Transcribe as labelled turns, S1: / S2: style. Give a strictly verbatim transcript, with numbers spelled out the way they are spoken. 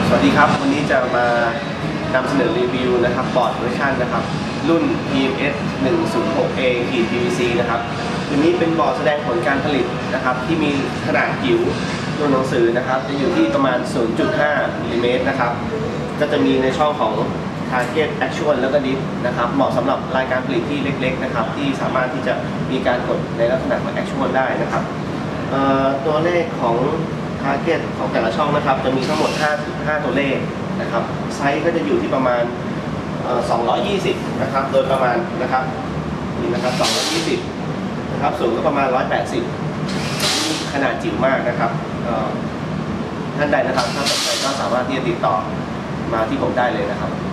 S1: สวัสดีครับวันนี้จะมานำเสนอรีวิวนะครับบอร์ดเวอร์ชันนะครับรุ่น พี เอ็ม เอส หนึ่ง ศูนย์ หก เอ พี วี ซี นะครับตัวนี้เป็นบอร์ดแสดงผลการผลิตนะครับที่มีขนาดจิ๋วตัวหนังสือนะครับจะอยู่ที่ประมาณ ศูนย์จุดห้า มิลลิเมตรนะครับก็จะมีในช่องของ Target Actual แล้วก็ Dip นะครับเหมาะสำหรับรายการผลิตที่เล็กๆนะครับที่สามารถที่จะมีการกดในลักษณะของ Actual ได้นะครับตัวเลขของ Target ของแต่ละช่องนะครับจะมีทั้งหมดห้า ห้าตัวเลขนะครับไซส์ก็จะอยู่ที่ประมาณสองร้อยยี่สิบนะครับโดยประมาณนะครับนี่นะครับสองร้อยยี่สิบนะครับสูงก็ประมาณหนึ่งร้อยแปดสิบขนาดจิ๋วมากนะครับท่านใดนะครับถ้าสนใจก็สามารถที่จะติดต่อมาที่ผมได้เลยนะครับ